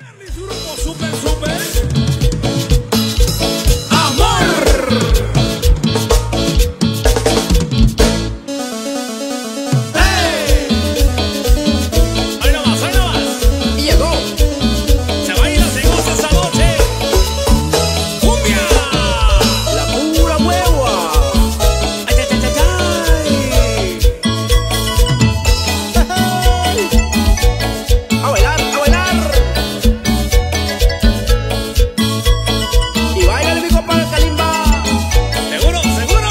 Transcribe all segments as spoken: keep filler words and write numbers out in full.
Super, super. Amor. Hey. Ahí nomás, ahí nomás. Y llegó. Se baila, se goza esta noche. Cumbia. La pura hueva. Ay, ay, ay, ay, ay. A bailar, a bailar. Y baila mi compa el Kalimba. Seguro, seguro.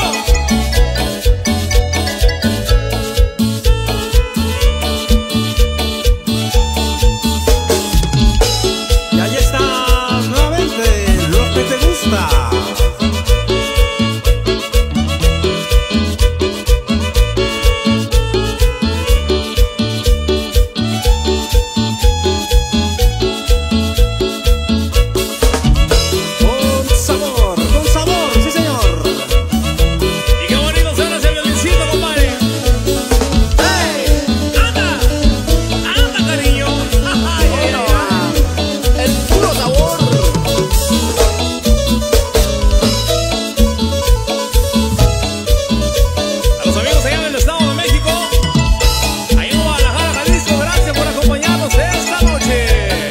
Y ahí está nuevamente lo que te gusta. Con sabor, con sabor, sí señor. Y qué bonito suena ese violincito, compadre. ¡Hey! ¡Anda! ¡Anda, cariño! ¡Ay, ay, ay! El puro sabor. A los amigos allá del Estado de México, ahí en Guadalajara, Jalisco, gracias por acompañarnos esta noche.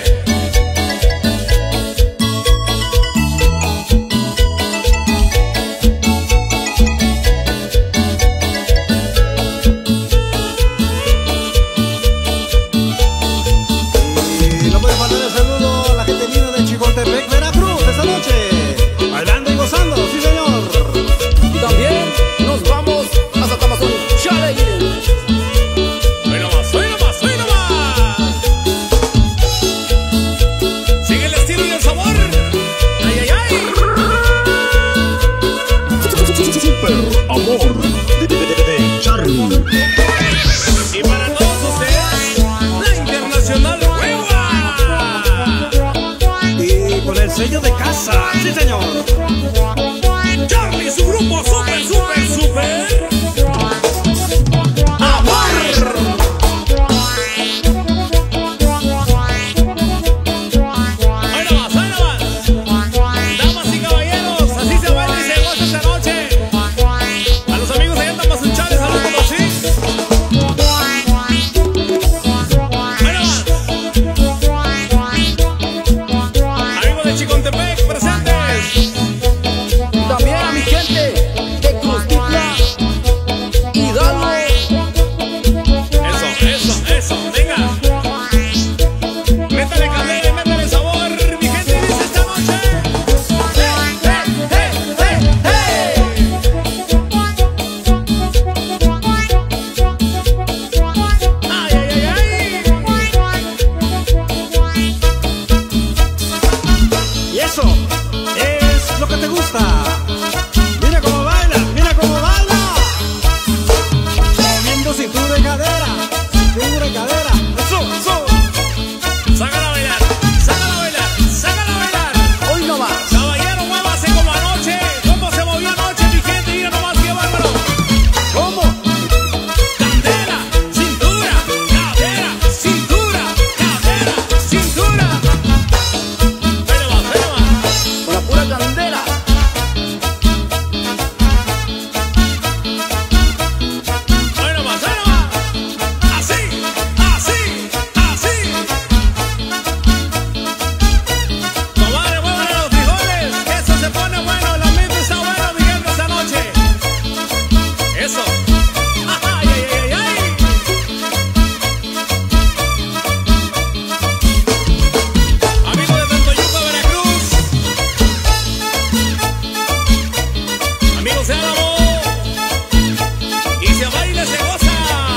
Y no puede faltar el saludo a la gente linda de Chicontepec, Veracruz, esta noche. Bailando y gozando, sí señor. Y también nos vamos hasta Tamazón, Chile. Hoy nomás, hoy nomás, hoy nomás. Sigue el estilo y el sabor. Ay, ay, ay. Super amor de, de, de, de Charlie. Y para todos ustedes, la Internacional Hueva. Y con el sello de casa, sí señor. Charlie y su grupo super, super, super. Amor. Ahí nomás, ahí nomás. Damas y caballeros, así se baila y se goza esta noche. A los amigos allá en Tamazunchales, saludos así. Ahí nomás. Amigos de Chicontepec, presentes. También a mi gente de Cruztitla, Hidalgo. Eso, eso, eso, venga. Métale candela y métale sabor, mi gente dice esta noche. ¡Hey, hey, hey, hey, hey! ¡Ay, ay, ay, ay! Y eso es lo que te gusta. Mira cómo baila, mira cómo baila. Moviendo cintura y cadera, cintura y cadera. Eso, eso. Sácala a bailar, sácala a bailar, sácala a bailar. Hoy no más. Caballero, muévase como anoche. ¿Cómo se movió anoche, mi gente? Mira nomás qué bárbaro. ¿Cómo? Candela, cintura, cadera, cintura, cadera, cintura. Ahí nomás, ahí nomás. Con la pura candela. Ahí nomás, ahí nomás. Así, así, así. Comadre, muévale los frijoles, que eso se pone bueno, el ambiente está bueno, mi gente, esta noche. Eso. Ay, ay, ay, ay. Amigos de Tantoyuca, Veracruz. Amigos de Álamo. Y se baila, se goza.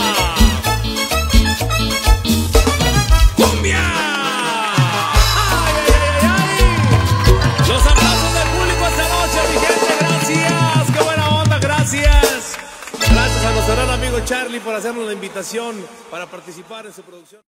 ¡Cumbia! ¡Ay, ay, ay, ay! Los aplausos del público esta noche, mi gente, gracias. ¡Qué buena onda, gracias! Gracias a nuestro gran amigo Charlie por hacernos la invitación para participar en su producción.